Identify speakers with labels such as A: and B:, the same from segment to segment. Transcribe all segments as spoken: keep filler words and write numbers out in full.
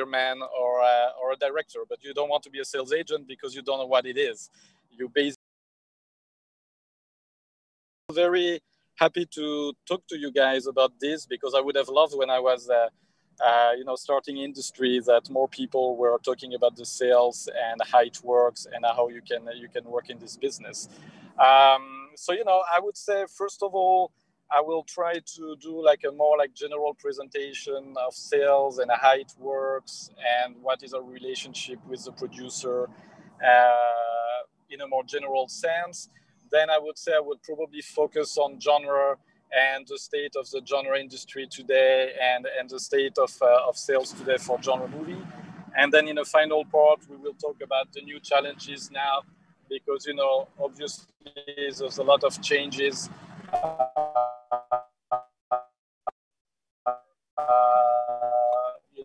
A: fireman or a, or a director, but you don't want to be a sales agent because you don't know what it is. You basically very happy to talk to you guys about this, because I would have loved when I was uh, uh, you know, starting industry, that more people were talking about the sales and how it works and how you can you can work in this business. Um, so, you know, I would say, first of all, I will try to do like a more like general presentation of sales and how it works and what is our relationship with the producer uh, in a more general sense. Then I would say I would probably focus on genre and the state of the genre industry today, and, and the state of, uh, of sales today for genre movie. And then in the final part, we will talk about the new challenges now, because, you know, obviously there's a lot of changes. Uh, you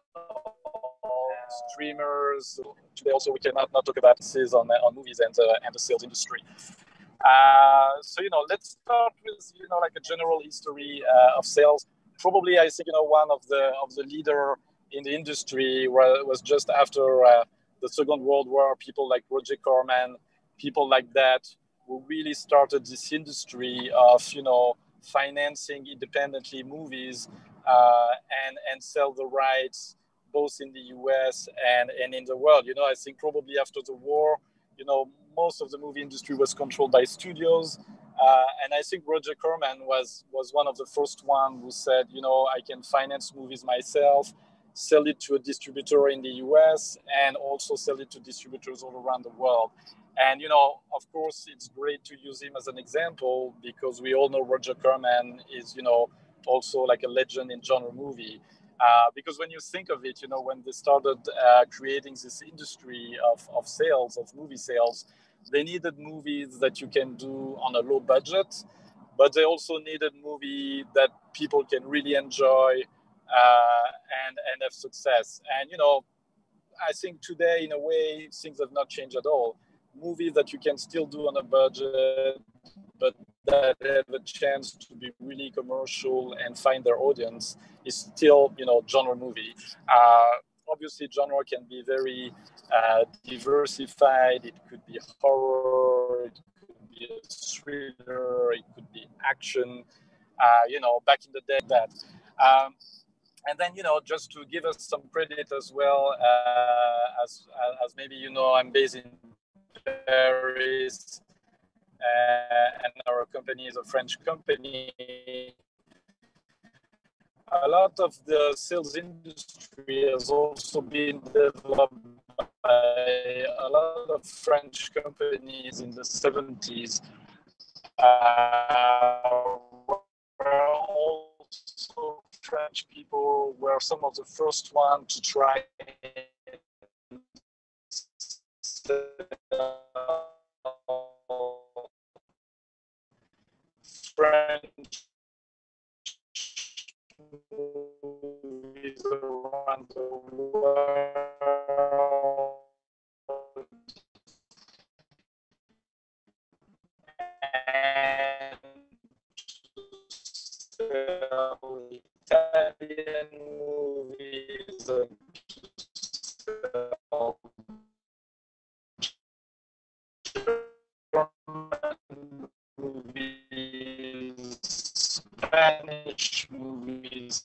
A: know, streamers. Today also we cannot not talk about sales on, on movies and, uh, and the sales industry. Uh, so, you know, let's start with, you know, like a general history uh, of sales. Probably, I think, you know, one of the of the leader in the industry was just after uh, the Second World War, people like Roger Corman, people like that, who really started this industry of, you know, financing independently movies uh, and, and sell the rights both in the U S and, and in the world. You know, I think probably after the war, you know, most of the movie industry was controlled by studios. Uh, and I think Roger Corman was, was one of the first one who said, you know, I can finance movies myself, sell it to a distributor in the U S, and also sell it to distributors all around the world. And, you know, of course, it's great to use him as an example, because we all know Roger Corman is, you know, also like a legend in genre movie. Uh, because when you think of it, you know, when they started uh, creating this industry of, of sales, of movie sales, they needed movies that you can do on a low budget, but they also needed movie that people can really enjoy uh, and, and have success. And, you know, I think today, in a way, things have not changed at all. Movies that you can still do on a budget, but that have a chance to be really commercial and find their audience, is still, you know, genre movie. Uh, obviously, genre can be very uh, diversified. It could be horror, it could be a thriller, it could be action. Uh, you know, back in the day, that. Um, and then, you know, just to give us some credit as well, uh, as as maybe you know, I'm based in Paris. Uh, and our company is a French company. A lot of the sales industry has also been developed by a lot of French companies in the seventies. Uh, where also French people were some of the first ones to try French movies around the world, and sell Italian movies, and sell German movies, Spanish movies.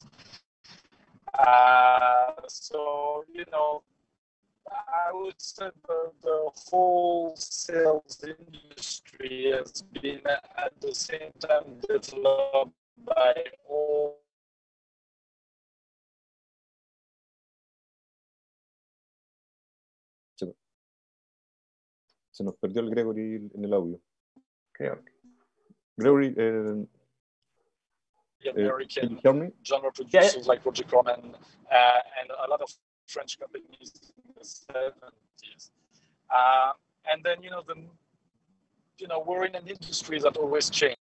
A: Uh, so, you know, I would say the, the whole sales industry has been at the same time developed by all.
B: Se nos perdió el Gregory en el audio.
C: Creo.
B: Gregory, uh,
A: the American
B: uh,
A: genre producers yeah, yeah. like Roger Corman uh, and a lot of French companies in the seventies. Uh, and then, you know, the, you know, we're in an industry that always changes.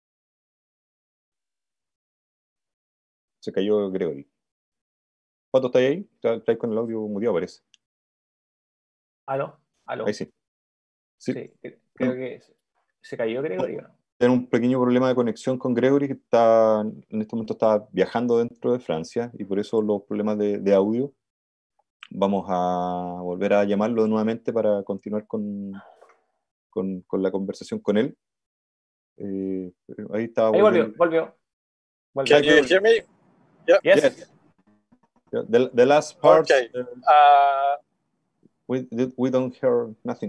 B: Se cayó Gregory. ¿Cuánto está ahí? Está, está ahí con el audio muteado, parece.
C: ¿Aló? ¿Aló?
B: Ahí sí.
C: Sí, sí creo que se cayó Gregory, ¿no?
B: Tiene un pequeño problema de conexión con Gregory, que está, en este momento está viajando dentro de Francia, y por eso los problemas de, de audio. vamos a volver a llamarlo nuevamente para continuar con, con, con la conversación con él. Eh, ahí estaba
C: Ahí volvió,
B: volviendo.
C: volvió. volvió.
A: Can you hear me? Yeah.
C: Yes.
B: Yes. The, the last part,
A: Okay.
B: uh,
A: Uh,
B: we, we don't hear nothing.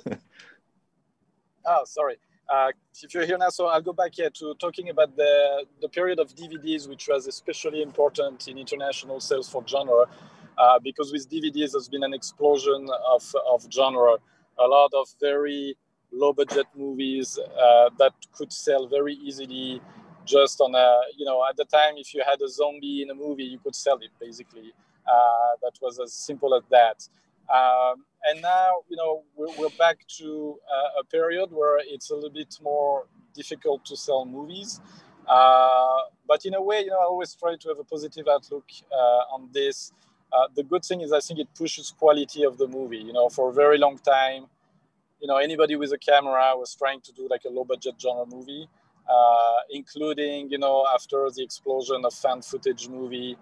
A: oh, sorry. Uh, if you're here now, so I'll go back here to talking about the, the period of D V Ds, which was especially important in international sales for genre, uh, because with D V Ds there's been an explosion of, of genre. A lot of very low budget movies uh, that could sell very easily just on a, you know, at the time, if you had a zombie in a movie, you could sell it basically. Uh, that was as simple as that. Um, and now, you know, we're, we're back to uh, a period where it's a little bit more difficult to sell movies. Uh, but in a way, you know, I always try to have a positive outlook uh, on this. Uh, the good thing is I think it pushes quality of the movie. You know, for a very long time, you know, anybody with a camera was trying to do like a low budget genre movie, uh, including, you know, after the explosion of fan footage movie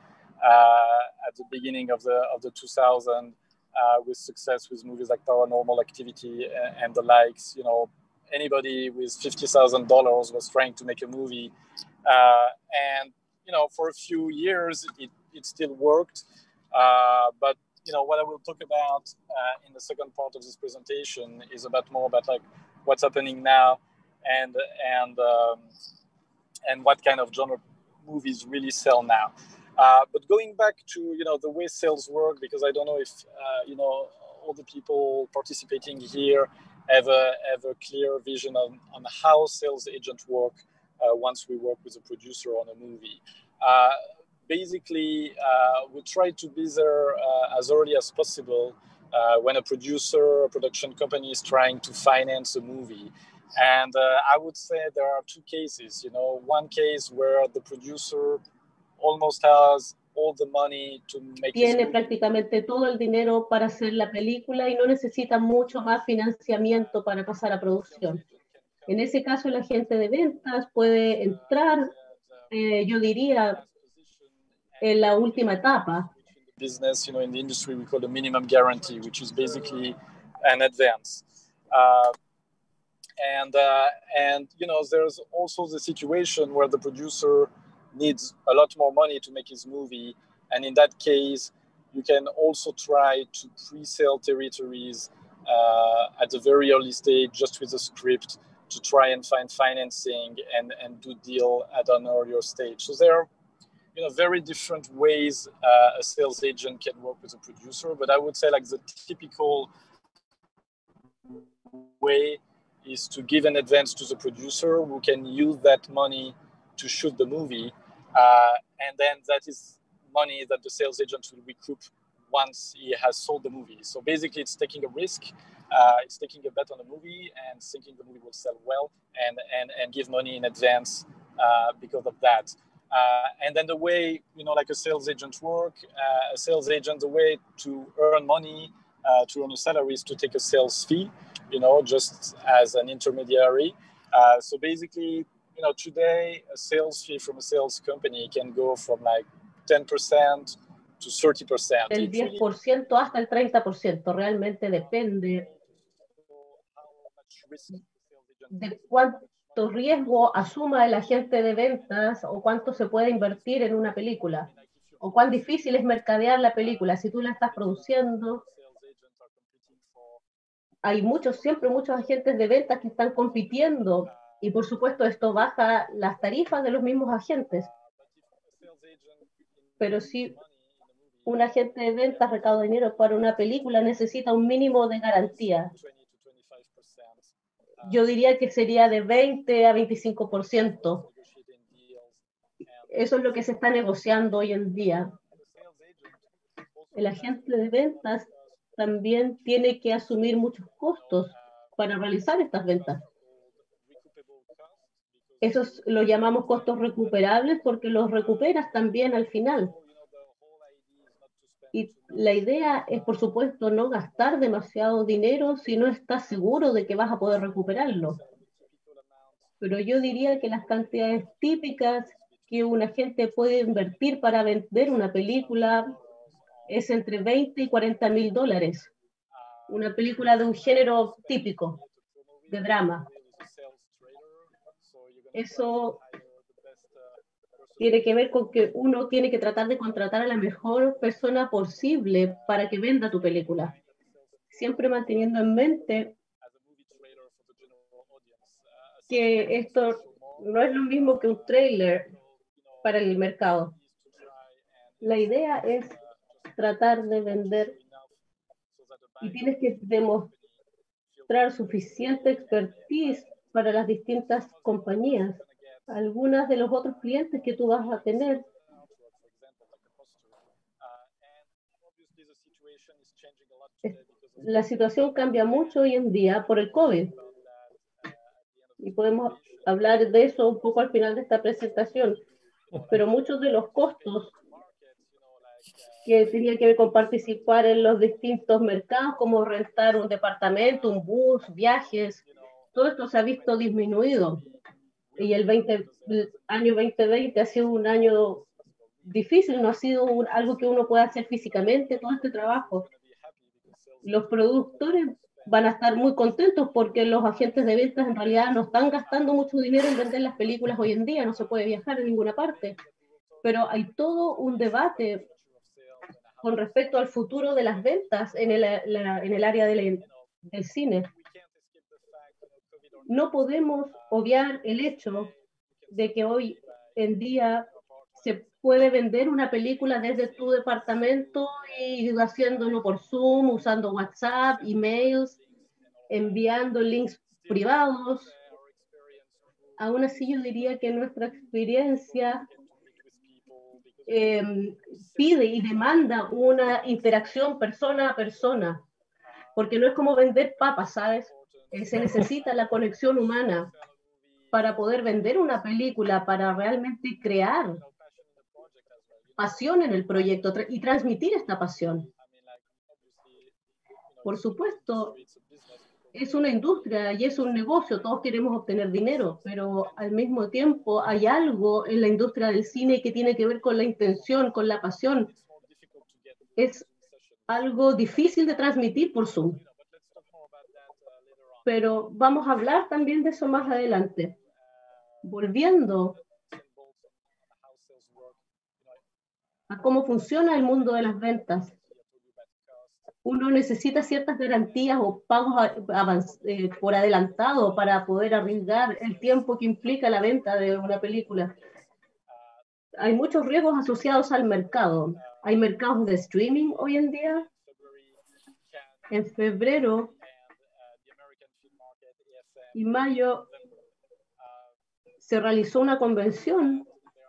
A: uh, at the beginning of the of the two thousands. Uh, with success with movies like Paranormal Activity and, and the likes, you know, anybody with fifty thousand dollars was trying to make a movie. Uh, and, you know, for a few years, it, it still worked. Uh, but, you know, what I will talk about uh, in the second part of this presentation is about more about like what's happening now and, and, um, and what kind of genre movies really sell now. Uh, but going back to, you know, the way sales work, because I don't know if, uh, you know, all the people participating here have a, have a clear vision on, on how sales agents work uh, once we work with a producer on a movie. Uh, basically, uh, we try to be there uh, as early as possible uh, when a producer, a production company is trying to finance a movie. And uh, I would say there are two cases, you know, one case where the producer almost has all the money to make
D: tiene prácticamente todo el dinero para hacer la película y no necesita mucho más financiamiento para pasar a producción. En ese caso, el agente de ventas puede entrar, eh, yo diría, en la última etapa.
A: Business, you know, in the industry we call the minimum guarantee, which is basically an advance. Uh, and uh, and you know, there's also the situation where the producer needs a lot more money to make his movie, and in that case you can also try to pre-sell territories uh, at a very early stage just with a script to try and find financing and, and do deal at an earlier stage. So there are, you know, very different ways uh, a sales agent can work with a producer, but I would say like the typical way is to give an advance to the producer who can use that money to shoot the movie. Uh, and then that is money that the sales agent will recoup once he has sold the movie. So basically it's taking a risk, uh, it's taking a bet on the movie and thinking the movie will sell well and, and, and give money in advance uh, because of that. Uh, and then the way, you know, like a sales agent work, uh, a sales agent, the way to earn money, uh, to earn a salary is to take a sales fee, you know, just as an intermediary. Uh, so basically, you know, today a sales fee from a sales company can go from like ten percent to thirty percent.
D: El diez por ciento hasta el treinta por ciento, realmente depende de cuánto riesgo asuma el agente de ventas o cuánto se puede invertir en una película o cuán difícil es mercadear la película. Si tú la estás produciendo, hay muchos, siempre muchos agentes de ventas que están compitiendo y por supuesto esto baja las tarifas de los mismos agentes. Pero si un agente de ventas recauda dinero para una película, necesita un mínimo de garantía. Yo diría que sería de veinte a veinticinco por ciento. Eso es lo que se está negociando hoy en día. El agente de ventas también tiene que asumir muchos costos para realizar estas ventas. Esos los llamamos costos recuperables porque los recuperas también al final. Y la idea es, por supuesto, no gastar demasiado dinero si no estás seguro de que vas a poder recuperarlo. Pero yo diría que las cantidades típicas que un agente puede invertir para vender una película es entre veinte y cuarenta mil dólares. Una película de un género típico, de drama. Eso tiene que ver con que uno tiene que tratar de contratar a la mejor persona posible para que venda tu película. Siempre manteniendo en mente que esto no es lo mismo que un trailer para el mercado. La idea es tratar de vender y tienes que demostrar suficiente expertise para las distintas compañías. Algunas de los otros clientes que tú vas a tener. La situación cambia mucho hoy en día por el COVID. Y podemos hablar de eso un poco al final de esta presentación. Pero muchos de los costos que tenían que ver con participar en los distintos mercados, como rentar un departamento, un bus, viajes, todo esto se ha visto disminuido. Y el, veinte, el año veinte veinte ha sido un año difícil, no ha sido un, algo que uno pueda hacer físicamente, todo este trabajo. Los productores van a estar muy contentos porque los agentes de ventas en realidad no están gastando mucho dinero en vender las películas hoy en día, no se puede viajar en ninguna parte. Pero hay todo un debate con respecto al futuro de las ventas en el, la, en el área de la, del cine. No podemos obviar el hecho de que hoy en día se puede vender una película desde tu departamento y haciéndolo por Zoom, usando WhatsApp, emails, enviando links privados. Aún así yo diría que nuestra experiencia eh, pide y demanda una interacción persona a persona, porque no es como vender papas, ¿sabes? Eh, se necesita la conexión humana para poder vender una película, para realmente crear pasión en el proyecto y transmitir esta pasión. Por supuesto, es una industria y es un negocio, todos queremos obtener dinero, pero al mismo tiempo hay algo en la industria del cine que tiene que ver con la intención, con la pasión. Es algo difícil de transmitir por Zoom. Pero vamos a hablar también de eso más adelante. Volviendo a cómo funciona el mundo de las ventas. Uno necesita ciertas garantías o pagos eh, por adelantado para poder arriesgar el tiempo que implica la venta de una película. Hay muchos riesgos asociados al mercado. Hay mercados de streaming hoy en día. En febrero y mayo se realizó una convención.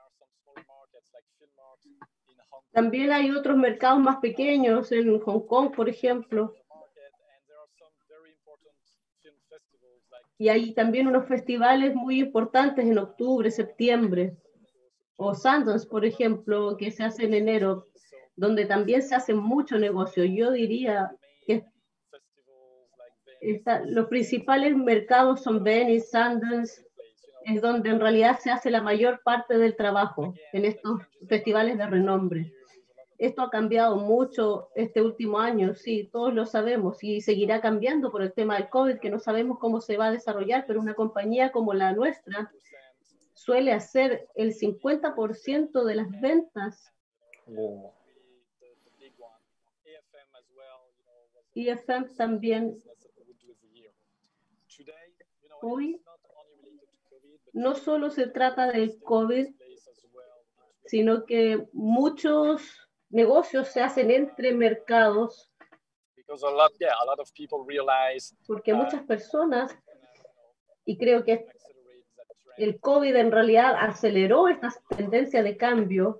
D: También hay otros mercados más pequeños en Hong Kong, por ejemplo. Y hay también unos festivales muy importantes en octubre, septiembre. O Sundance, por ejemplo, que se hace en enero, donde también se hace mucho negocio. Yo diría que esta, los principales mercados son Venice, Sundance, es donde en realidad se hace la mayor parte del trabajo en estos festivales de renombre. Esto ha cambiado mucho este último año, sí, todos lo sabemos, y seguirá cambiando por el tema del COVID, que no sabemos cómo se va a desarrollar, pero una compañía como la nuestra suele hacer el cincuenta por ciento de las ventas. Oh. E F M también. Hoy no solo se trata del COVID, sino que muchos negocios se hacen entre mercados. Porque muchas personas, y creo que el COVID en realidad aceleró esta tendencia de cambio.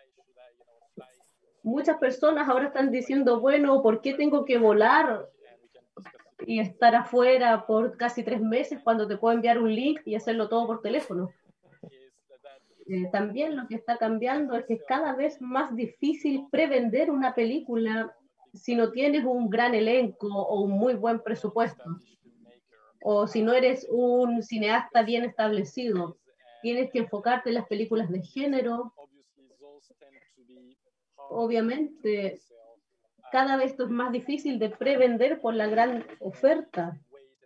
D: Muchas personas ahora están diciendo, bueno, ¿por qué tengo que volar y estar afuera por casi tres meses cuando te puedo enviar un link y hacerlo todo por teléfono? Eh, también lo que está cambiando es que es cada vez más difícil prevender una película si no tienes un gran elenco o un muy buen presupuesto, o si no eres un cineasta bien establecido. Tienes que enfocarte en las películas de género. Obviamente, cada vez esto es más difícil de prevender por la gran oferta.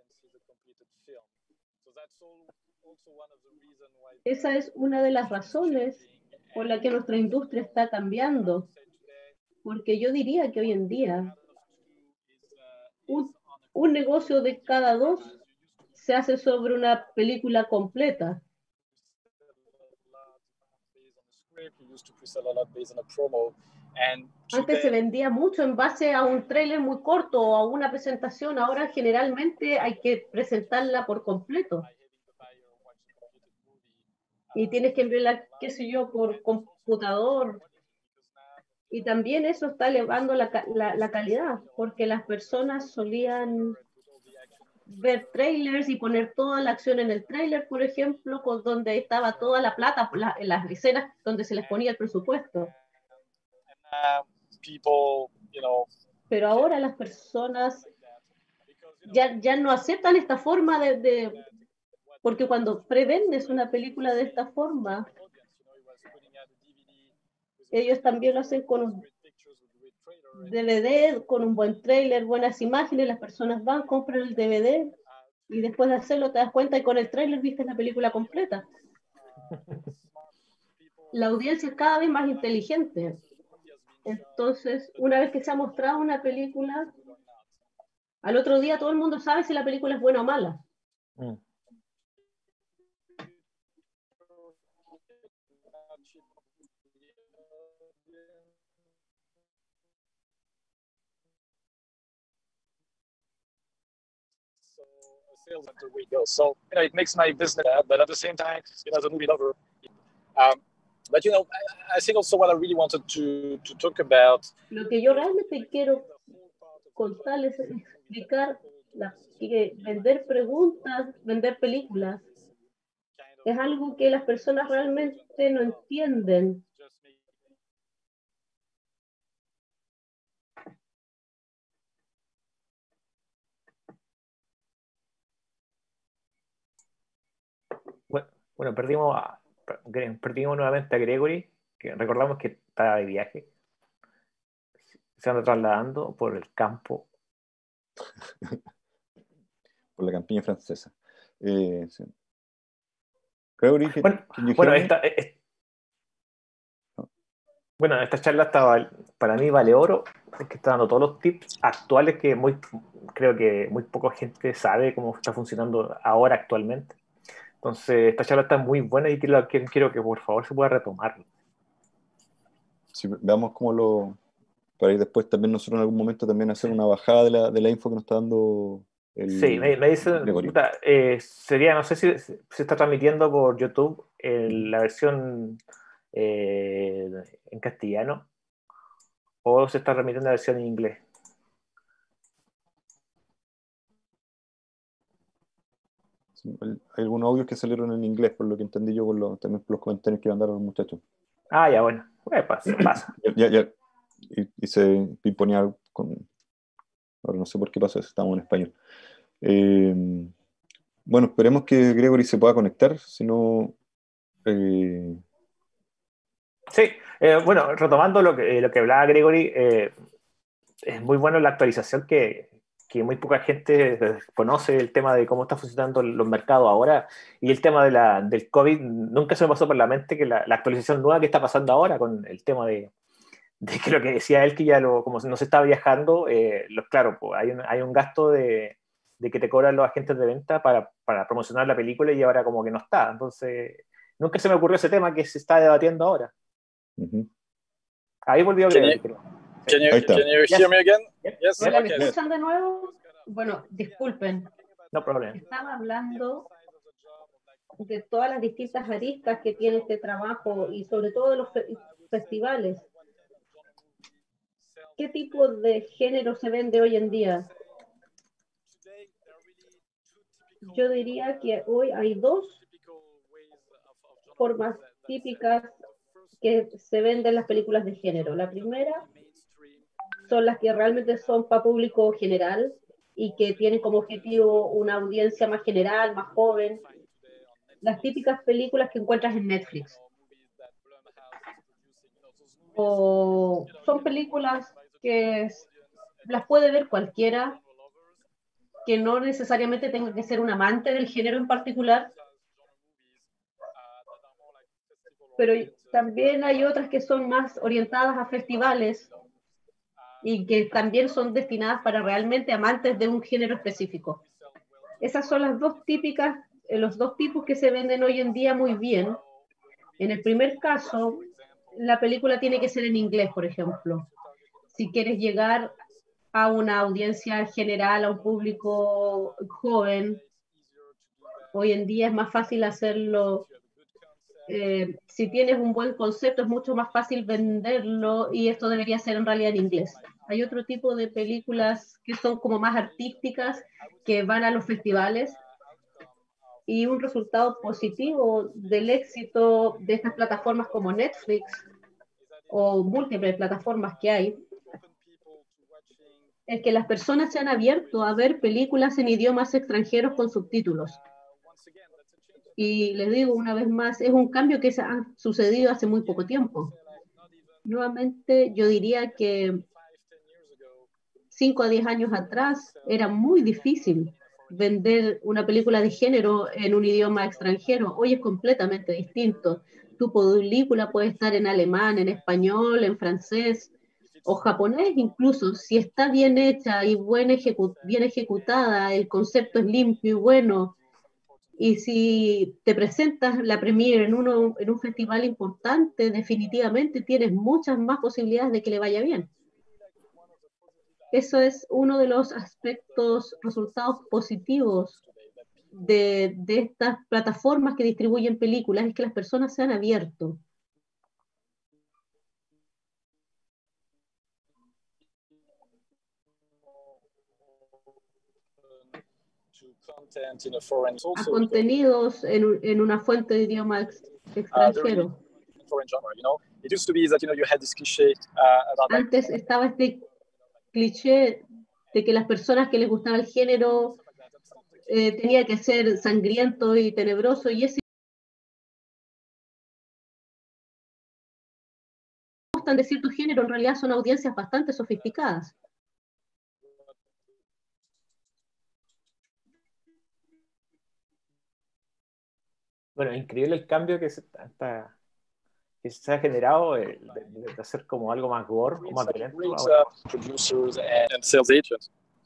D: Esa es una de las razones por la que nuestra industria está cambiando, porque yo diría que hoy en día un, un negocio de cada dos se hace sobre una película completa. Antes se vendía mucho en base a un tráiler muy corto o a una presentación. Ahora generalmente hay que presentarla por completo. Y tienes que enviarla, qué sé yo, por computador. Y también eso está elevando la, la, la calidad, porque las personas solían ver trailers y poner toda la acción en el trailer, por ejemplo, con donde estaba toda la plata, la, en las escenas donde se les ponía el presupuesto. Pero ahora las personas ya, ya no aceptan esta forma de, de... Porque cuando prevendes una película de esta forma, ellos también lo hacen con un D V D, con un buen trailer, buenas imágenes, las personas van, compran el D V D y después de hacerlo te das cuenta y con el trailer viste la película completa. La audiencia es cada vez más inteligente. Entonces, una vez que se ha mostrado una película, al otro día todo el mundo sabe si la película es buena o mala. Mm.
A: Sales after we go. So, you know, it makes my business bad, but at the same time, you know, as a movie lover. Um, but, you know, I, I think also what I really wanted to, to talk about.
D: Lo que yo realmente quiero contarles es explicar la, que vender preguntas, vender películas, es algo que las personas realmente no entienden.
C: Bueno, bueno perdimos, a, perdimos nuevamente a Gregory, que recordamos que estaba de viaje. Se anda trasladando por el campo.
B: Por la campiña francesa. Eh, sí. Gregory,
C: bueno, bueno, esta, es, no. bueno, esta charla estaba, para mí vale oro, que está dando todos los tips actuales que muy, creo que muy poca gente sabe cómo está funcionando ahora actualmente. Entonces, esta charla está muy buena y quiero, quiero que por favor se pueda retomar.
B: Sí, veamos cómo lo... Para ir después también nosotros en algún momento también hacer una bajada de la, de la info que nos está dando el...
C: Sí, me, me dice, puta, eh, sería, no sé si se está transmitiendo por YouTube el, la versión eh, en castellano o se está transmitiendo la versión en inglés.
B: Hay algunos audios que salieron en inglés, por lo que entendí yo, por lo, también por los comentarios que mandaron los muchachos.
C: Ah, ya, bueno. Pues pasa. pasa.
B: ya, ya, y, y se pimponía con... Ahora no sé por qué pasa eso, estamos en español. Eh, bueno, esperemos que Gregory se pueda conectar, si no... Eh...
C: Sí, eh, bueno, retomando lo que, eh, lo que hablaba Gregory, eh, es muy bueno la actualización que... que muy poca gente conoce el tema de cómo están funcionando los mercados ahora, y el tema de la, del COVID, nunca se me pasó por la mente que la, la actualización nueva que está pasando ahora con el tema de, de que lo que decía él, que ya lo, como no se está viajando, eh, los, claro, pues hay, un, hay un gasto de, de que te cobran los agentes de venta para, para promocionar la película y ahora como que no está. Entonces, nunca se me ocurrió ese tema que se está debatiendo ahora.
B: Uh-huh.
C: Ahí volvió a Gregory, creo.
A: Can you, can you hear me again?
D: Yes. Hola, ¿me escuchan de nuevo? Bueno, disculpen.
C: No problema.
D: Estaba hablando de todas las distintas aristas que tiene este trabajo y sobre todo de los fe festivales. ¿Qué tipo de género se vende hoy en día? Yo diría que hoy hay dos formas típicas que se venden las películas de género. La primera son las que realmente son para público general y que tienen como objetivo una audiencia más general, más joven. Las típicas películas que encuentras en Netflix. O son películas que las puede ver cualquiera, que no necesariamente tenga que ser un amante del género en particular, pero también hay otras que son más orientadas a festivales y que también son destinadas para realmente amantes de un género específico. Esas son las dos típicas, los dos tipos que se venden hoy en día muy bien. En el primer caso, la película tiene que ser en inglés, por ejemplo. Si quieres llegar a una audiencia general, a un público joven, hoy en día es más fácil hacerlo. Eh, si tienes un buen concepto, es mucho más fácil venderlo y esto debería ser en realidad en inglés. Hay otro tipo de películas que son como más artísticas, que van a los festivales, y un resultado positivo del éxito de estas plataformas como Netflix o múltiples plataformas que hay es que las personas se han abierto a ver películas en idiomas extranjeros con subtítulos. Y les digo una vez más, es un cambio que se ha sucedido hace muy poco tiempo. Nuevamente, yo diría que cinco a diez años atrás era muy difícil vender una película de género en un idioma extranjero. Hoy es completamente distinto. Tu película puede estar en alemán, en español, en francés o japonés incluso. Si está bien hecha y buen ejecu- bien ejecutada, el concepto es limpio y bueno, y si te presentas la premiere en, uno, en un festival importante, definitivamente tienes muchas más posibilidades de que le vaya bien. Eso es uno de los aspectos, resultados positivos de, de estas plataformas que distribuyen películas, es que las personas se han abierto. A contenidos en, en una fuente de idioma ex, extranjero. Antes estaba este cliché de que las personas que les gustaba el género eh, tenía que ser sangriento y tenebroso, y ese gustan de cierto género en realidad son audiencias bastante sofisticadas.
C: Bueno, increíble el cambio que se, hasta, que se ha generado de, de, de hacer como algo más gore, o más violento. Ahora.
A: Producers and sales agents.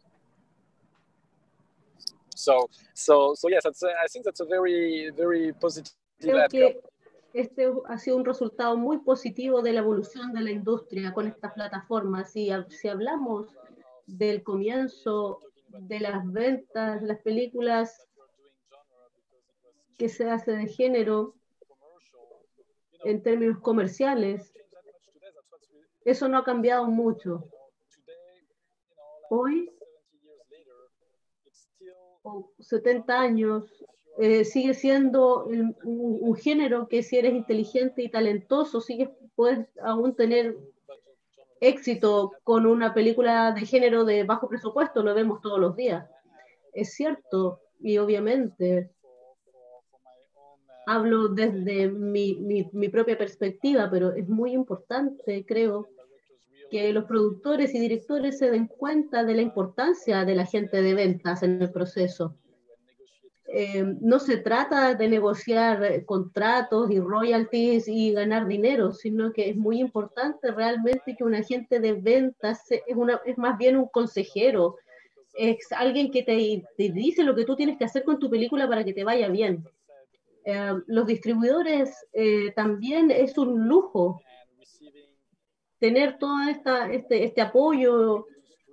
A: So, so, so yes, that's a, I think that's a very, very positive.
D: Creo que este ha sido un resultado muy positivo de la evolución de la industria con estas plataformas. Y si hablamos del comienzo de las ventas, las películas que se hace de género en términos comerciales, eso no ha cambiado mucho. Hoy, o setenta años, eh, sigue siendo un, un género que si eres inteligente y talentoso, sigues, puedes aún tener éxito con una película de género de bajo presupuesto, lo vemos todos los días. Es cierto, y obviamente hablo desde mi, mi, mi propia perspectiva, pero es muy importante, creo, que los productores y directores se den cuenta de la importancia de la gente de ventas en el proceso. Eh, no se trata de negociar contratos y royalties y ganar dinero, sino que es muy importante realmente que un agente de ventas es, una, es más bien un consejero, es alguien que te, te dice lo que tú tienes que hacer con tu película para que te vaya bien. Eh, los distribuidores eh, también es un lujo tener todo esta, este, este apoyo.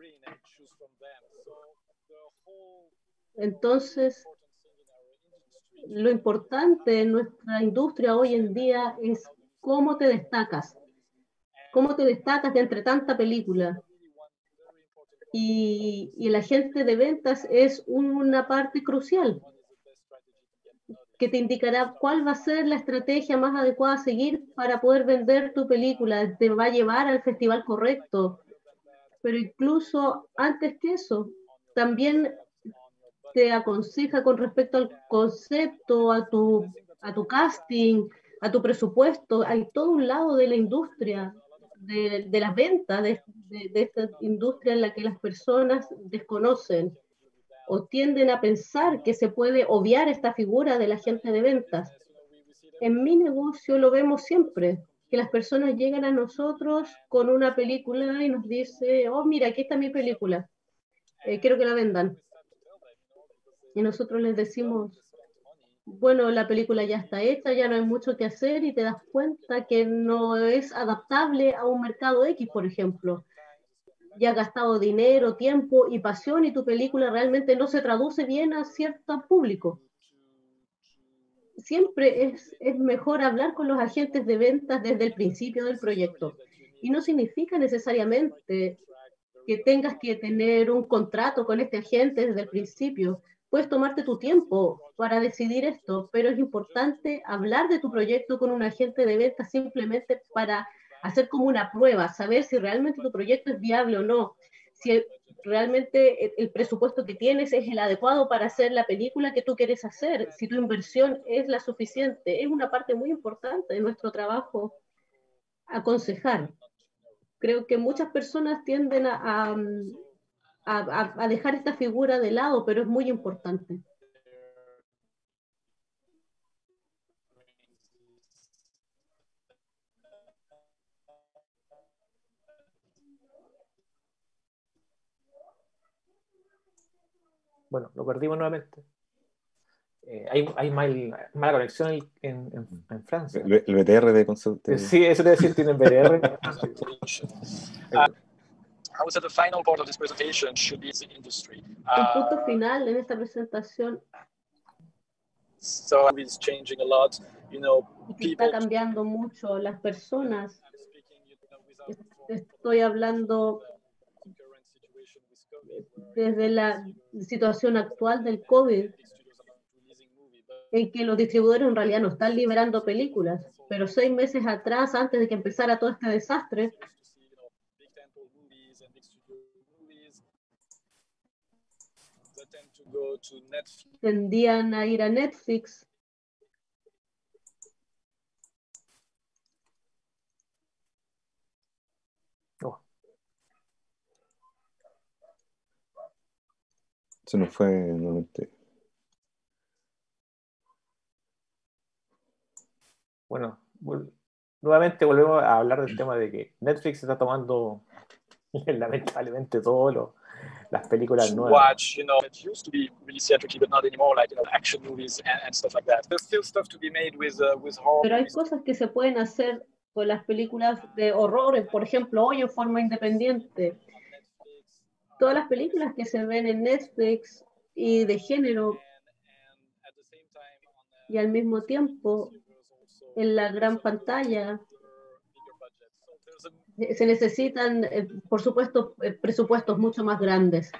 D: Entonces, lo importante en nuestra industria hoy en día es cómo te destacas, cómo te destacas de entre tanta película. Y, y el agente de ventas es una parte crucial que te indicará cuál va a ser la estrategia más adecuada a seguir para poder vender tu película, te va a llevar al festival correcto. Pero incluso antes que eso, también te aconseja con respecto al concepto, a tu, a tu casting, a tu presupuesto. Hay todo un lado de la industria de, de las ventas de, de, de esta industria en la que las personas desconocen o tienden a pensar que se puede obviar esta figura del agente de ventas. En mi negocio lo vemos siempre, que las personas llegan a nosotros con una película y nos dicen, oh, mira, aquí está mi película, eh, quiero que la vendan. Y nosotros les decimos, bueno, la película ya está hecha, ya no hay mucho que hacer y te das cuenta que no es adaptable a un mercado X, por ejemplo. Ya has gastado dinero, tiempo y pasión y tu película realmente no se traduce bien a cierto público. Siempre es, es mejor hablar con los agentes de ventas desde el principio del proyecto. Y no significa necesariamente que tengas que tener un contrato con este agente desde el principio. Puedes tomarte tu tiempo para decidir esto, pero es importante hablar de tu proyecto con un agente de ventas simplemente para hacer como una prueba, saber si realmente tu proyecto es viable o no, si realmente el presupuesto que tienes es el adecuado para hacer la película que tú quieres hacer, si tu inversión es la suficiente. Es una parte muy importante de nuestro trabajo aconsejar. Creo que muchas personas tienden a, a, a, a dejar esta figura de lado, pero es muy importante.
C: Bueno, lo perdimos nuevamente. Eh, hay hay mal, mala conexión en, en, en Francia.
B: El, el B T R de consulta.
C: Sí, eso te decir, tienen B T R.
A: Uh, I would say the final part of this presentation should be the industry.
D: El punto
A: Uh,
D: final en esta presentación
A: so it's changing a lot. You know,
D: y que
A: people
D: está cambiando mucho las personas. Estoy hablando desde la situación actual del COVID, en que los distribuidores en realidad no están liberando películas, pero seis meses atrás, antes de que empezara todo este desastre, tendían a ir a Netflix.
C: Oh.
B: Se nos fue nuevamente.
C: Bueno, vol- nuevamente volvemos a hablar del tema de que Netflix está tomando lamentablemente todas las películas
A: to
C: nuevas.
A: watch, you know, it used to be really theatrical, but not anymore, like, you know, action movies and, and stuff like that. There's still stuff to be made with, uh, with horror
D: Pero hay
A: movies.
D: cosas que se pueden hacer con las películas de horror, por ejemplo, hoy en forma independiente. Todas las películas que se ven en Netflix y de género, y al mismo tiempo en la gran pantalla, se necesitan, eh, por supuesto, eh, presupuestos mucho más grandes.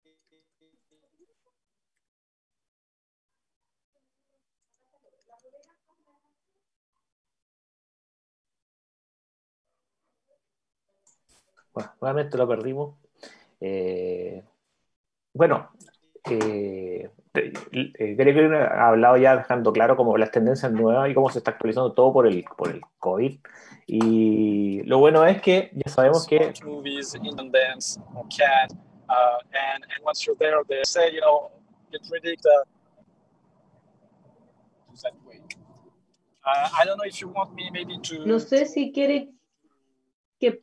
C: Bueno, nuevamente lo perdimos. Eh, bueno, eh, eh, Gregory ha hablado ya dejando claro como las tendencias nuevas y cómo se está actualizando todo por el, por el COVID. Y lo bueno es que ya sabemos que
A: Smart movies, Indian dance, or cat, uh, and, and once you're there, they say, you know, you predict uh, that way. Uh, I don't know if you want me maybe to.
D: No sé si quiere que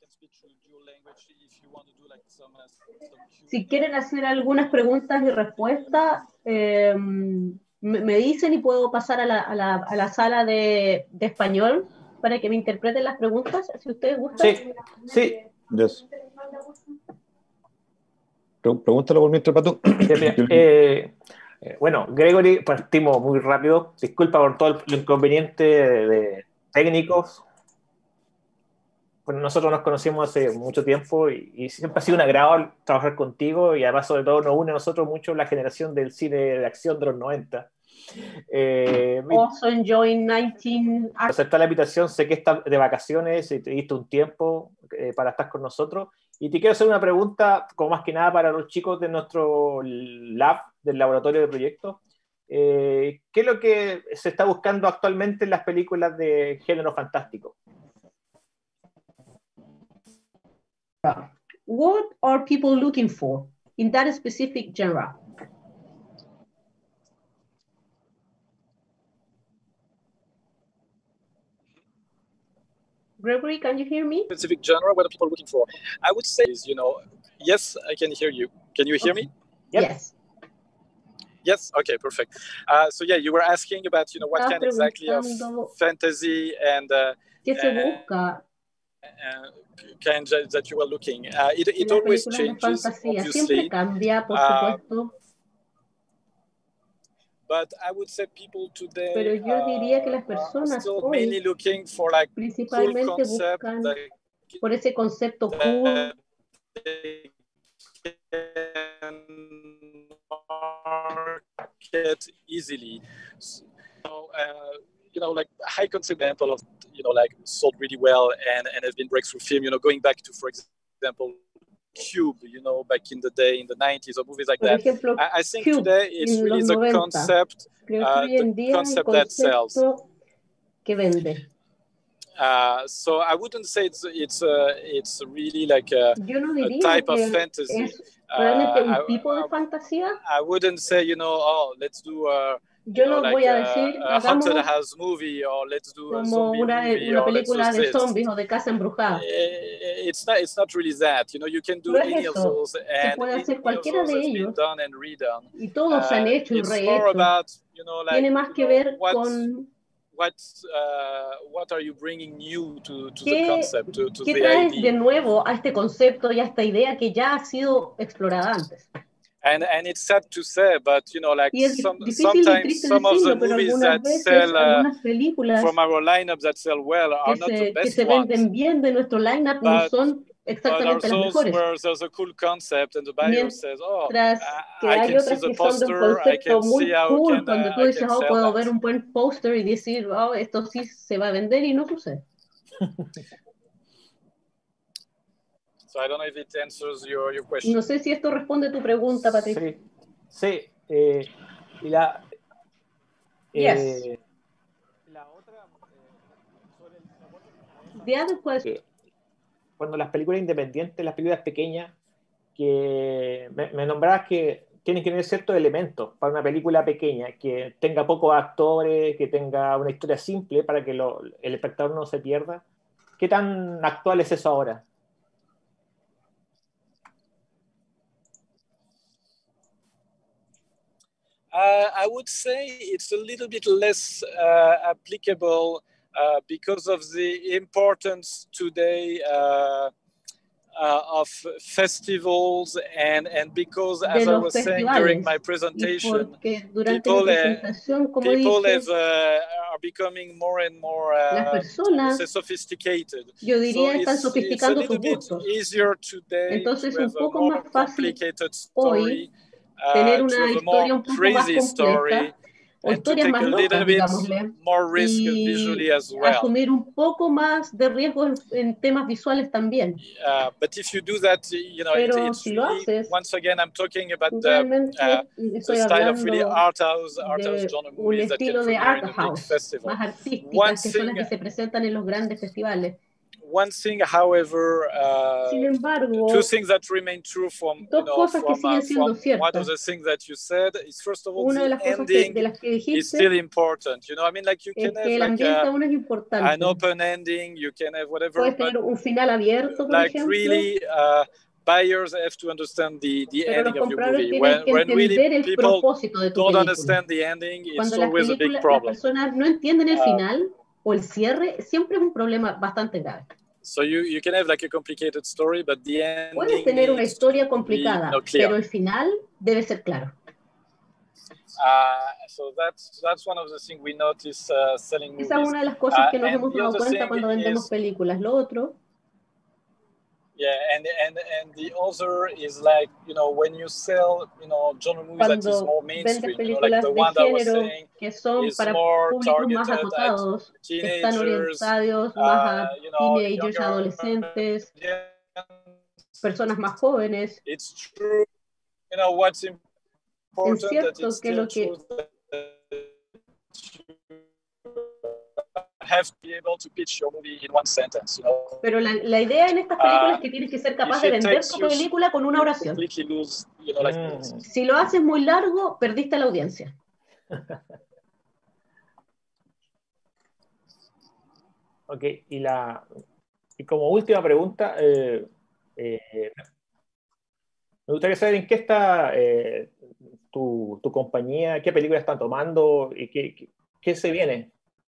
D: si quieren hacer algunas preguntas y respuestas, eh, me, me dicen y puedo pasar a la, a la, a la sala de, de español para que me interpreten las preguntas, si ustedes gustan.
C: sí, sí.
B: Yes. Pre- Pregúntalo por mientras, Pato.
C: Sí, mira, eh, eh, bueno, Gregory, partimos muy rápido. Disculpa por todo el inconveniente de, de técnicos. Bueno, nosotros nos conocimos hace mucho tiempo y, y siempre ha sido un agrado trabajar contigo y además sobre todo nos une a nosotros mucho la generación del cine de acción de los noventa. Eh,
D: Also enjoying nineteen...
C: aceptar la invitación, sé que estás de vacaciones y te diste un tiempo eh, para estar con nosotros y te quiero hacer una pregunta como más que nada para los chicos de nuestro lab, del laboratorio de proyectos. Eh, ¿qué es lo que se está buscando actualmente en las películas de género fantástico?
D: What are people looking for in that specific genre? Gregory, can you hear me?
A: Specific genre, what are people looking for? I would say is, you know, yes, I can hear you. Can you hear
D: okay.
A: me?
C: Yep.
D: Yes.
A: Yes. Okay. Perfect. Uh, so yeah, you were asking about, you know, what
D: Estaba
A: kind exactly of
D: preguntando
A: fantasy and uh,
D: qué se
A: uh,
D: busca
A: uh, kind that you were looking. Uh, it
D: en
A: it
D: las
A: always
D: películas de
A: changes,
D: fantasía. Siempre
A: obviously.
D: cambia, por
A: Uh,
D: supuesto,
A: but I would say people
D: pero
A: today
D: yo diría que
A: uh,
D: las
A: are
D: personas
A: still mainly
D: hoy
A: looking for like cool
D: principalmente
A: concept
D: buscan
A: that,
D: por ese concepto cool,
A: that they can market easily. So, uh, you know, like high concept example of, you know, like sold really well and, and have been breakthrough film, you know, going back to, for example, Cube, you know, back in the day in the nineties or movies like
D: por
A: that.
D: ejemplo,
A: I, I think
D: Cube
A: today it's
D: en
A: really
D: los
A: the
D: noventa.
A: concept,
D: Creo que
A: uh,
D: hoy en
A: the
D: día el
A: concept that sells.
D: concepto que vende.
A: Uh, so I wouldn't say it's it's uh, it's really like a,
D: Yo no
A: a
D: diría
A: type of
D: que
A: fantasy.
D: es realmente
A: Uh,
D: un
A: I,
D: tipo de
A: I,
D: fantasía.
A: I wouldn't say, you know, oh, let's do a, you
D: Yo
A: know,
D: no
A: like
D: voy a
A: a,
D: decir,
A: a haunted
D: hagamos
A: house movie or let's do a
D: como
A: zombie
D: una,
A: movie
D: una
A: or let's do
D: película de
A: this.
D: zombies o de casa embrujada.
A: It's not it's not really that. You know, you can do
D: No es
A: any of
D: eso.
A: those,
D: Se
A: and
D: puede
A: any
D: hacer
A: of
D: cualquiera
A: those
D: de
A: has been
D: ellos
A: done and redone.
D: y todos se han
A: Uh,
D: hecho y
A: it's more
D: rehechos.
A: about, you know, like,
D: Tiene más
A: you
D: que
A: know,
D: ver
A: what
D: con
A: what uh, what are you bringing new to, to the
D: qué,
A: concept, to, to
D: qué
A: the
D: traes de
A: idea.
D: nuevo a este concepto y a esta idea que ya ha sido explorada antes.
A: And and it's sad to say, but you know, like
D: Y es
A: some
D: difícil y
A: sometimes
D: triste
A: some of the
D: decirlo, pero
A: movies
D: algunas
A: that
D: veces
A: sell uh,
D: algunas películas
A: from our lineup that sell well are
D: que
A: not the
D: se, que
A: best
D: se venden
A: ones.
D: bien de nuestro lineup no
A: But
D: son
A: but
D: exactamente
A: are
D: las
A: those
D: mejores.
A: where there's a cool concept and the buyer says, oh,
D: Mientras que
A: I
D: hay
A: can see
D: otras
A: the
D: que son de un
A: poster, I
D: concepto
A: can
D: muy
A: see how
D: cool,
A: can
D: cuando
A: uh,
D: tú
A: I
D: dices,
A: can
D: oh,
A: sell
D: puedo
A: that.
D: ver un buen póster y decir, oh, esto sí se va a vender y no sucede.
A: So I don't know if it answers your, your question.
D: No sé si esto responde a tu pregunta, Patricia.
C: Sí, sí. Eh, y la,
D: Yes.
C: eh, la otra, eh, sobre el aporte como
D: The other question.
C: que cuando las películas independientes, las películas pequeñas, que me, me nombrabas que tienen que tener ciertos elementos para una película pequeña, que tenga pocos actores, que tenga una historia simple para que lo, el espectador no se pierda. ¿Qué tan actual es eso ahora?
A: Uh, I would say it's a little bit less uh, applicable uh, because of the importance today uh, uh, of festivals and, and because, as
D: De
A: I
D: los
A: was saying during my
D: festivales. Y
A: presentation,
D: porque durante mi
A: people, uh,
D: presentación, como
A: people
D: dije,
A: have, uh, are becoming more and more
D: las
A: uh,
D: personas,
A: say sophisticated.
D: yo
A: So
D: diría, están
A: it's, it's a
D: sofisticando sus
A: little bit
D: gustos.
A: easier today
D: Entonces
A: to
D: es
A: have
D: un
A: a
D: poco
A: more
D: más fácil
A: complicated
D: hoy
A: story, uh,
D: tener
A: to
D: una
A: have a more
D: historia un poco más
A: crazy story,
D: compleja o
A: and to
D: historias
A: take
D: más
A: a little
D: locas,
A: bit
D: digámosle,
A: more risk
D: y
A: visually as well.
D: asumir un poco más de riesgo en, en temas visuales también.
A: Uh, but if you do that, you know, it,
D: Pero
A: it's
D: si lo
A: really,
D: haces,
A: once again, I'm talking about the,
D: realmente
A: uh, the
D: estoy
A: style of really
D: hablando
A: art house, art house
D: de
A: genre
D: un
A: movies that can
D: estilo de
A: premiere
D: art
A: in a big
D: house,
A: festival.
D: más
A: One
D: artísticas, que son las
A: thing,
D: que se presentan en los grandes festivales.
A: one thing, however, uh,
D: Sin
A: two
D: embargo,
A: things that remain true from, you
D: dos
A: know,
D: cosas que
A: from, uh,
D: siguen siendo
A: from one of
D: ciertas.
A: the things that you said is, first of all,
D: Una de
A: the
D: las cosas que,
A: ending
D: de las que
A: is
D: dijiste
A: still important. You know, I mean, like you
D: es
A: can have
D: que el
A: like
D: ambiente
A: a,
D: aún es
A: an
D: importante.
A: open ending, you can have whatever,
D: Puedes
A: but
D: tener un final abierto, por
A: like
D: ejemplo,
A: really, uh, buyers have to understand the, the
D: pero los
A: ending of your
D: compradores
A: movie.
D: tienen
A: When,
D: que
A: when really
D: entender el
A: people
D: propósito de tu
A: don't
D: película.
A: understand the ending, it's
D: Cuando las
A: always a big
D: películas, las
A: problem.
D: personas no entienden el
A: Uh,
D: final o el cierre, siempre es un problema bastante grave.
A: So you, you can have like a complicated story, but the
D: Puedes
A: ending
D: tener una
A: needs
D: historia
A: to be,
D: complicada,
A: you know, clear.
D: pero el final debe ser claro.
A: Uh, so that's that's one of the things we notice uh, selling movies.
D: Esa es una de las cosas
A: Uh,
D: que nos
A: and
D: hemos
A: the
D: dado
A: other
D: cuenta
A: thing
D: cuando vendemos
A: is,
D: películas. Lo otro,
A: yeah, and and and the other is like, you know, when you sell, you know, genre movies that is
D: cuando
A: more
D: vendes
A: mainstream, you know, like
D: películas
A: the
D: de
A: one that I was
D: género
A: saying
D: que son
A: is
D: para
A: more
D: públicos más
A: targeted at
D: acotados, que están
A: teenagers,
D: orientados más
A: uh,
D: a
A: you know,
D: teenagers,
A: younger
D: adolescentes,
A: audience.
D: personas más jóvenes.
A: It's true, you know, what's
D: Es
A: important that
D: cierto
A: it's
D: que
A: still
D: lo que
A: true that you have to be able to pitch your movie in one sentence. You know?
D: Pero la, la idea en estas películas
A: Uh,
D: es que tienes que ser capaz
A: if
D: de
A: it
D: vender
A: takes
D: tu
A: you,
D: película con una
A: you
D: oración.
A: completely lose, you know, like,
C: Mm.
D: Si lo haces muy largo, perdiste a la audiencia.
C: Ok, y, la, y como última pregunta, eh, eh, me gustaría saber en qué está eh, tu, tu compañía, qué película están tomando y qué, qué, qué se viene.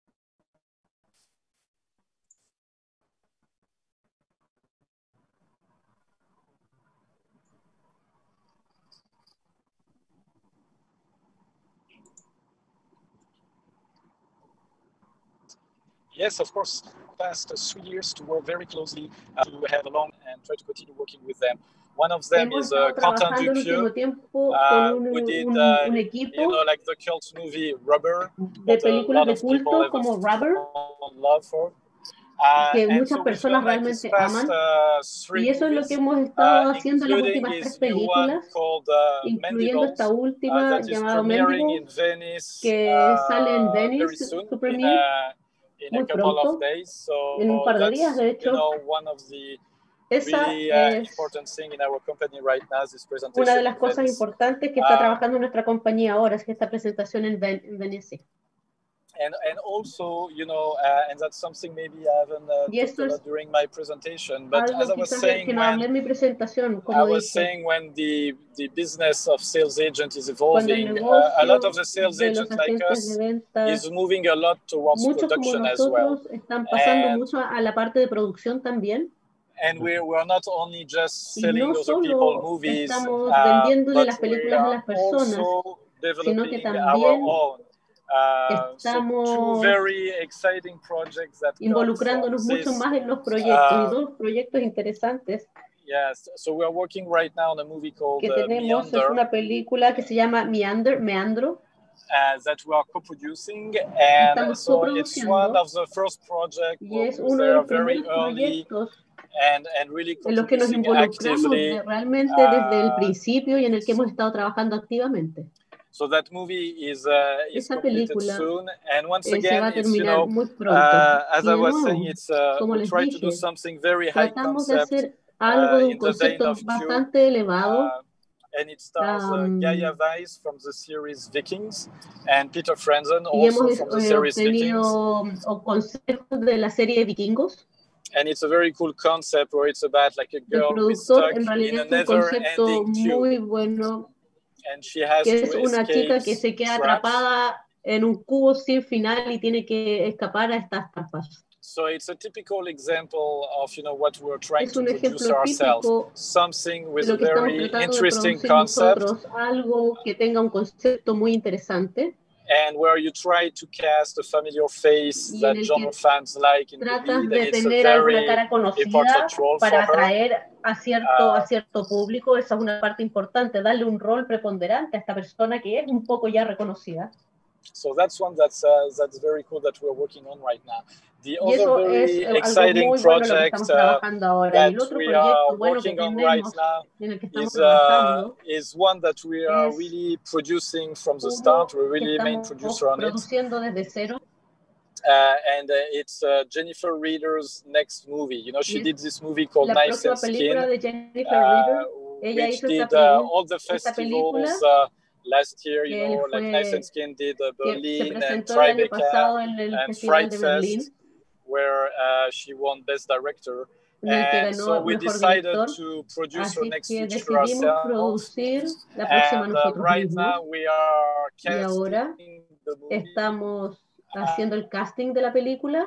A: Yes, of course. Past uh, three years to work very closely, uh, to have along and try to continue working with them. One of them
D: Hemos
A: is uh,
D: estado
A: Quentin
D: trabajando el último
A: Dupieux,
D: tiempo
A: uh,
D: con un,
A: who did,
D: un,
A: uh,
D: un
A: you
D: equipo
A: know, like the cult movie Rubber,
D: de
A: that a
D: películas
A: lot
D: de
A: of people
D: culto
A: have
D: como
A: a
D: Rubber,
A: fond love for. Uh,
D: que
A: and
D: muchas
A: so we've
D: personas
A: done like his
D: realmente
A: past
D: aman.
A: uh, three
D: Y eso es lo que
A: movies,
D: hemos estado
A: uh,
D: haciendo en las
A: including
D: últimas tres
A: his new one
D: películas,
A: called uh,
D: incluyendo esta
A: Mandibles, uh,
D: última
A: that is
D: llamada
A: premiering in
D: Mandibles,
A: Venice
D: que sale en
A: uh, very
D: Venice,
A: soon,
D: su
A: in
D: premiere,
A: a, in a
D: muy
A: couple of
D: pronto,
A: days. So
D: en un par de días,
A: that's,
D: de
A: you
D: hecho.
A: know, one of the
D: Esa
A: really uh,
D: es
A: important thing in our company right now, this
D: una de
A: presentation
D: las
A: in
D: cosas
A: Venice.
D: importantes que está
A: Uh,
D: trabajando nuestra compañía ahora, es esta presentación en, Ven en Venecia.
A: And, and also, you know, uh, and that's something maybe I haven't uh,
D: Y
A: talked
D: esto
A: a
D: es
A: lot during my presentation, but as
D: algo
A: I was
D: quizás de- que
A: saying
D: no hablé
A: when
D: en mi presentación,
A: I
D: como
A: was
D: dije,
A: saying when the, the business of sales agent is
D: cuando el
A: evolving, uh, a lot
D: negocio
A: of the sales
D: de los
A: agents like
D: agentes de
A: us
D: ventas,
A: is moving a lot towards
D: muchos como
A: production as well.
D: nosotros, están pasando
A: And,
D: mucho a la parte de producción también.
A: and we're, we're not only just
D: Y
A: selling
D: no
A: other people
D: solo
A: movies,
D: estamos
A: uh,
D: vendiéndole
A: but
D: las
A: we
D: películas a
A: are
D: las personas,
A: also
D: sino que
A: developing our
D: también
A: own. Uh, so two
D: estamos
A: very exciting projects that come from
D: involucrándonos mucho
A: this.
D: más en los proyectos, y
A: Uh,
D: dos proyectos interesantes
A: yes, so we are working right now on a movie called
D: que
A: uh,
D: tenemos. Es
A: Meander,
D: una película que se llama Meander, Meandro,
A: uh, that we are co-producing,
D: y
A: and
D: estamos
A: so it's one
D: coproduciendo,
A: of the first projects
D: y
A: where
D: es
A: we were
D: uno de
A: there
D: los
A: very
D: primeros
A: early
D: proyectos
A: and, and really
D: en los que nos
A: contributing
D: involucramos
A: actively.
D: de, realmente desde el
A: Uh,
D: principio y en el que hemos estado trabajando activamente.
A: So that movie is uh, is
D: Esa
A: completed
D: película
A: soon, and once
D: eh, se
A: again,
D: va a
A: it's you
D: terminar
A: know,
D: muy pronto.
A: uh, as
D: Y
A: I
D: de
A: was saying,
D: nuevo,
A: it's uh,
D: como
A: we
D: les
A: try to do
D: dije,
A: something very high
D: tratamos de
A: concept
D: hacer algo
A: uh,
D: de un
A: in the vein
D: concepto
A: of Q,
D: bastante elevado,
A: uh, and it stars uh,
D: um,
A: Gaia Weiss from the series Vikings and Peter Franzen
D: y
A: also
D: hemos
A: from the
D: eh,
A: series Vikings.
D: obtenido o consejos de la serie Vikingos.
A: And it's a very cool concept where it's about like a
D: El
A: girl who is
D: productor
A: stuck
D: en
A: in
D: realidad
A: a
D: es un concepto
A: never-ending tube,
D: muy bueno,
A: and she has
D: que
A: to
D: es una
A: escape
D: chica que se queda
A: traps.
D: atrapada en un cubo sin final y tiene que escapar a estas trampas.
A: So it's a typical example of you know what we're trying
D: Es
A: to
D: un
A: produce
D: ejemplo
A: ourselves,
D: típico
A: something
D: de
A: with
D: lo
A: a
D: que estamos
A: very
D: tratando de
A: interesting
D: producir
A: concept,
D: nosotros, algo que tenga un concepto muy interesante
A: and where you try to cast a familiar face
D: y en
A: that
D: el
A: genre
D: que
A: fans like in the
D: tratas
A: lead, and
D: de
A: it's a
D: tener alguna
A: very
D: cara conocida
A: important role for
D: para
A: her.
D: atraer a cierto,
A: Uh,
D: a cierto público. Esa es una parte importante, darle un rol preponderante a esta persona que es un poco ya reconocida.
A: So that's one that's uh, that's very cool that we're working on right now. The
D: Y
A: other
D: eso es
A: very
D: algo
A: exciting
D: muy bueno lo que
A: project
D: estamos
A: uh,
D: trabajando ahora. Y
A: that
D: el otro
A: we are
D: proyecto bueno que
A: working on right
D: tenemos,
A: now
D: en el que estamos
A: is uh,
D: trabajando,
A: is one that we are
D: es
A: really producing from the
D: uno
A: start. We're
D: que
A: really main
D: estamos
A: producer on it.
D: produciendo desde cero.
A: Uh, and uh, it's uh, Jennifer Reeder's next movie. You know, she
D: Y
A: did this movie called
D: la
A: Knives
D: próxima
A: and Skin,
D: película de Jennifer
A: uh,
D: Reeder, ella
A: which
D: hizo esta,
A: did uh,
D: peli-
A: all the
D: esta película
A: festivals uh, last year. You
D: que él
A: know, like Knives and
D: fue,
A: Skin did uh,
D: que se
A: Berlin and
D: presentó el año
A: Tribeca
D: pasado en el
A: and
D: Festival
A: Fright
D: de
A: Fest,
D: Berlín,
A: where uh, she won Best Director.
D: en el que
A: And so
D: ganó
A: we
D: Mejor
A: decided
D: Director.
A: to produce her
D: Así
A: next
D: que
A: feature
D: decidimos
A: ourselves.
D: producir la próxima
A: And uh,
D: nosotros
A: right
D: mismos.
A: now we are
D: Y ahora
A: casting the movie.
D: estamos haciendo el casting de la película.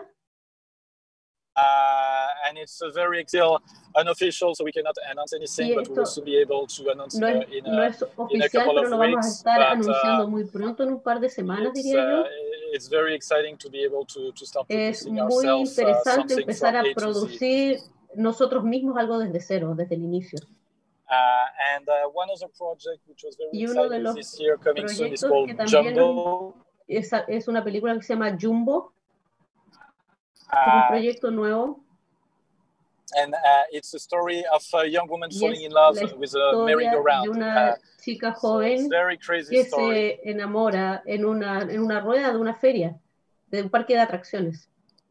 A: Uh, and it's a very still unofficial, so we cannot announce anything,
D: Y
A: but we will
D: esto
A: soon be able to announce
D: no
A: uh,
D: es,
A: in,
D: no
A: a,
D: es
A: in a
D: oficial,
A: couple
D: pero
A: of
D: lo vamos a
A: weeks.
D: estar
A: But
D: anunciando
A: uh,
D: muy pronto, en un par de semanas,
A: it's,
D: diría yo.
A: uh, it's very exciting to be able to, to start
D: Es
A: producing
D: muy
A: ourselves uh,
D: interesante
A: something
D: empezar
A: from
D: a
A: A to Z.
D: producir nosotros mismos algo desde cero, desde el inicio.
A: Uh, and uh, one other project which was very
D: Y uno de
A: exciting
D: los
A: this year coming soon is
D: proyectos
A: called
D: que también nos-
A: Jumbo.
D: es, es una película que se llama Jumbo, es un
A: Uh,
D: proyecto nuevo.
A: and uh, it's a story of a young woman
D: Y
A: falling
D: es
A: in love
D: la
A: with a
D: historia
A: merry-go-round.
D: de una
A: Uh,
D: chica
A: so it's
D: joven
A: very crazy
D: que
A: story.
D: se enamora en una, en una rueda de una feria, de un parque de atracciones.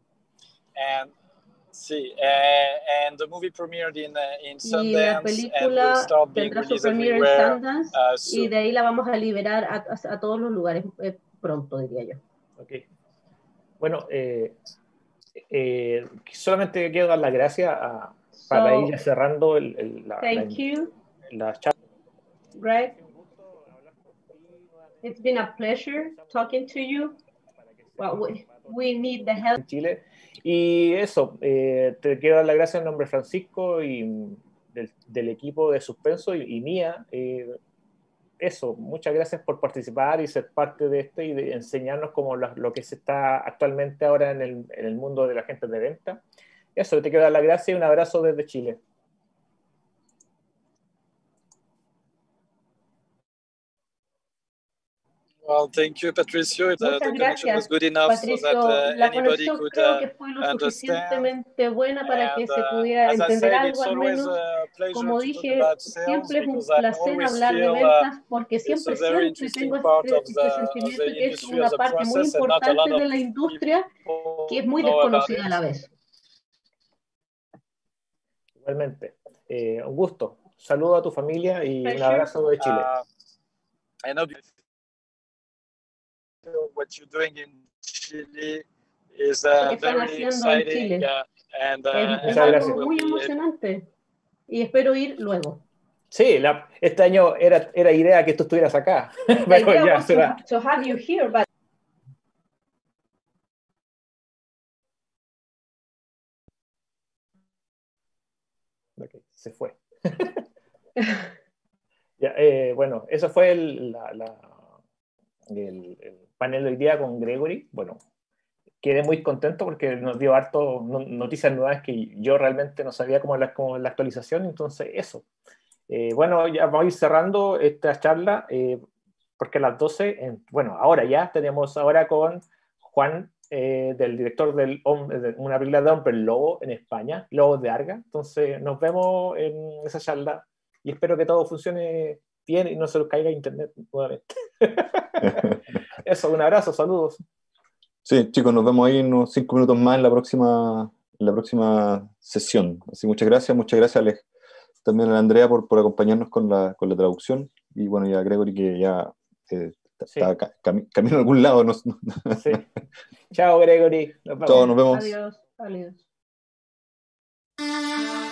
A: and sí, uh, and the movie premiered in, uh, in
D: Y la
A: Sundance and will
D: película
A: start being
D: tendrá su
A: released
D: premiere en
A: everywhere
D: Sundance
A: uh,
D: y
A: soon.
D: de ahí la vamos a liberar a, a, a todos los lugares eh, pronto, diría yo.
C: Okay. Bueno, eh, eh, solamente quiero dar las gracias a, para
D: So,
C: ir ya cerrando el, el, la,
D: thank
C: la,
D: you,
C: la charla.
D: Greg. It's been a pleasure talking to you. Well, we, we need the help.
C: En Chile. Y eso, eh, te quiero dar las gracias en nombre de Francisco y del, del equipo de Suspenso y, y mía. Eh, eso, muchas gracias por participar y ser parte de esto y de enseñarnos como lo, lo que se está actualmente ahora en el, en el mundo de la gente de venta. Eso, te quiero dar las gracias y un abrazo desde Chile.
A: Well, thank you, Patricio. Uh, the connection was
D: Gracias,
A: good enough so that
D: Patricio.
A: uh,
D: La
A: anybody
D: conexión
A: could
D: creo
A: uh,
D: que fue lo
A: understand.
D: suficientemente buena para que
A: And,
D: se
A: uh,
D: pudiera
A: as I
D: entender
A: said,
D: algo
A: it's
D: al
A: always
D: menos.
A: a pleasure
D: Como
A: to talk
D: dije,
A: about sales
D: siempre es un
A: because I
D: placer
A: always
D: hablar de
A: feel uh,
D: ventas porque
A: it's
D: siempre
A: a very
D: siento y tengo
A: interesting part
D: este,
A: of
D: este
A: the, of
D: sentimiento
A: the
D: que es
A: industry
D: una
A: as a
D: parte muy
A: process and not a lot
D: importante
A: of
D: de la industria que es muy
A: know about
D: desconocida a
A: it.
D: la vez.
C: Igualmente. Eh, un gusto. Saludo a tu familia y
D: Pleasure.
C: un abrazo de Chile.
A: Uh, I know what you're doing in Chile is
D: Lo que
A: uh,
D: están
A: very
D: haciendo en
A: exciting
D: Chile
A: uh, and, uh,
D: es,
A: and
D: es
C: Muchas
A: I
C: gracias.
D: algo
A: will
D: muy
A: be
D: emocionante y espero ir luego.
C: Sí, la, este año era, era idea que tú estuvieras acá,
D: The
C: pero
D: idea
C: ya
D: was to,
C: será.
D: to have you here, but
C: Okay, se fue. Ya, eh, bueno, eso fue el, la, la, el, el panel de hoy día con Gregory. Bueno, quedé muy contento porque nos dio harto no, noticias nuevas que yo realmente no sabía cómo la, cómo la actualización, entonces eso. Eh, bueno, ya vamos a ir cerrando esta charla eh, porque a las doce, en, bueno, ahora ya tenemos ahora con Juan, eh, del director de una película de Hombre Lobo en España, Lobos de Arga. Entonces nos vemos en esa charla y espero que todo funcione bien y no se nos caiga internet nuevamente. Eso, un abrazo, saludos.
B: Sí, chicos, nos vemos ahí en unos cinco minutos más en la próxima, en la próxima sesión. Así muchas gracias, muchas gracias Alex, también a Andrea por, por acompañarnos con la, con la traducción y bueno, ya Gregory que ya eh,
C: Sí.
B: está cam camino a algún lado. No, no.
C: Sí. Chao Gregory, nos vemos.
B: Chao, nos vemos.
D: adiós, adiós.